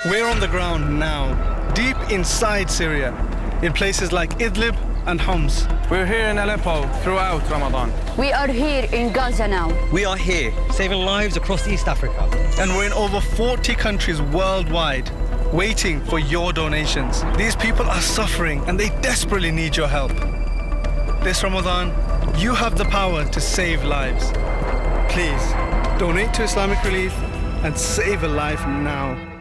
We're on the ground now, deep inside Syria, in places like Idlib and Homs. We're here in Aleppo throughout Ramadan. We are here in Gaza now. We are here, saving lives across East Africa. And we're in over 40 countries worldwide, waiting for your donations. These people are suffering and they desperately need your help. This Ramadan, you have the power to save lives. Please, donate to Islamic Relief and save a life now.